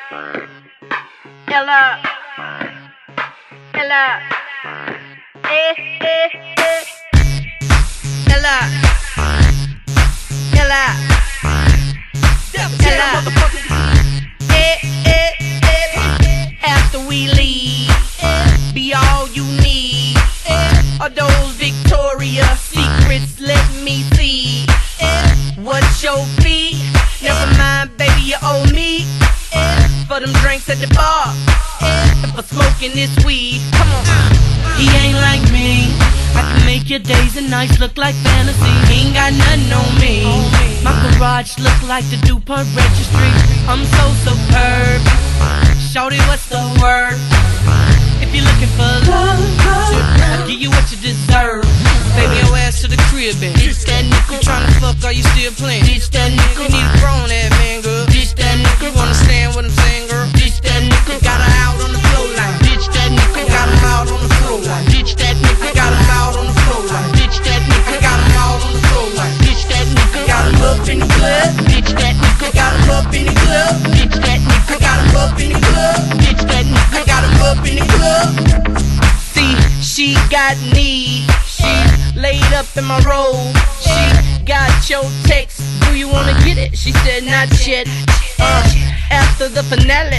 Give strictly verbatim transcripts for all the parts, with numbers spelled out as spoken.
Ella, Ella, eh, eh, eh. Ella, Ella, Ella, eh, eh, eh. After we leave, be all you need. Are those Victoria's Secrets? Let me see. What's your fee? Never mind, baby, you owe me. For them drinks at the bar, and for smoking this weed. Come on. He ain't like me. I can make your days and nights look like fantasy. He ain't got nothing on me. My garage look like the DuPont registry. I'm so superb. Shorty, what's the word? If you're looking for love, I'll give you what you deserve. Baby, your ass to the crib, and ditch that nigga. Tryna fuck, are you still playing? Ditch that nigga. Need a grown ass man, girl. Ditch that nigga. You understand what I'm saying, girl? Ditch that nigga. Got her out on the floor line. Ditch that nigga. Got him out on the floor line. Ditch that nigga. Got him out on the floor line. Ditch that nigga. Got him out on the floor line. Ditch that nigga. Got him up in the club. Ditch that nigga. Got him up in the club. Ditch that nigga. Got him up in the club. Ditch that nigga. Got him up in the club. See, she got need. She laid up in my robe. She got your text. Do you wanna get it? She said not yet. Uh, after the finale,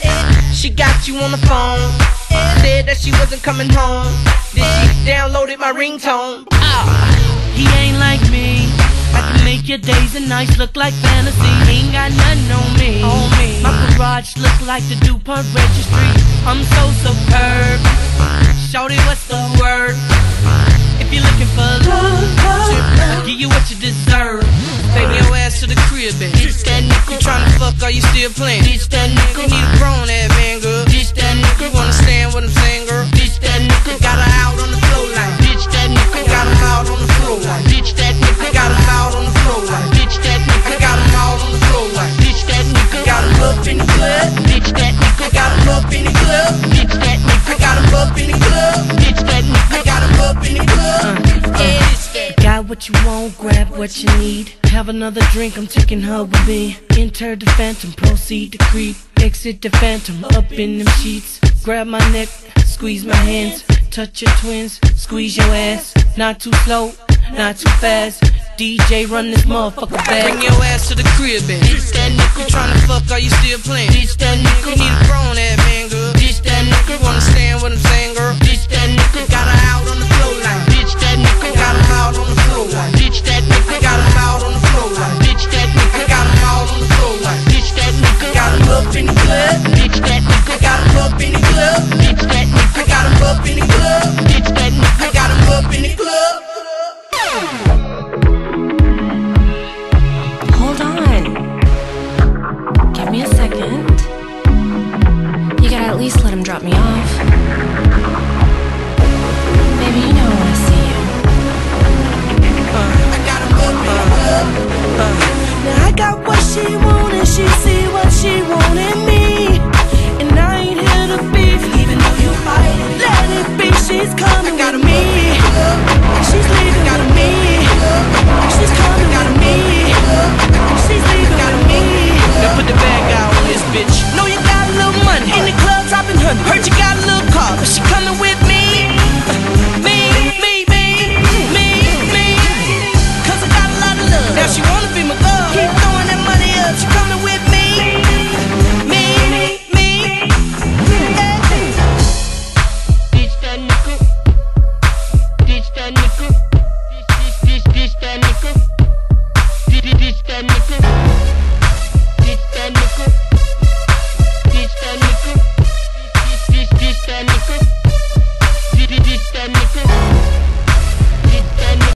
she got you on the phone. Said that she wasn't coming home. Then she downloaded my ringtone. Ah, he ain't like me. I can make your days and nights look like fantasy. He ain't got nothing on me. On me. My garage look like the DuPont registry. I'm so superb. Shorty, what's the word? If you're looking for love, I'll give you what you deserve. Baby, your ass to the crib, and ditch that nigga. You tryna fuck, are you still playing? Ditch that nigga. Need a grown ass man, girl. Ditch that nigga. You understand what I'm saying, girl? Ditch that nigga. Got her out on the floor line. Ditch that nigga. Got him out on the floor line. Ditch that nigga. Got him out on the floor line. Ditch that nigga. Got him out on the floor line. Ditch that nigga. got him up in the club. Ditch that nigga. Got him up in the club. Ditch that nigga. Got him up in the club. Ditch that nigga. Got him up in the club. Got what you want, grab what you need. Have another drink, I'm taking her with me. Enter the phantom, proceed to creep. Exit the phantom, up in them sheets. Grab my neck, squeeze my hands. Touch your twins, squeeze your ass. Not too slow, not too fast. D J, run this motherfucker back. Bring your ass to the crib, and ditch that nigga. Tryna fuck, are you still playing? Ditch that nigga. Need a grown ass man, girl. Ditch that nigga. You understand what I'm saying, girl? Ditch that nigga. Got her out on the floor line. Ditch that nigga. Got him out on the floor line. Ditch that nigga. Got him out on the floor line. Ditch that nigga. Got him out on the floor line. Ditch that nigga. Got him up in the club. Ditch that nigga. Got him up in the club. Ditch that nigga. Got him up in the club. Ditch that nigga. Got him up in the club. Hold on. Give me a second. You gotta at least let him drop me off. Baby, you know I wanna see you. I got him up in the club. Now I got what she want and she see what she want in me.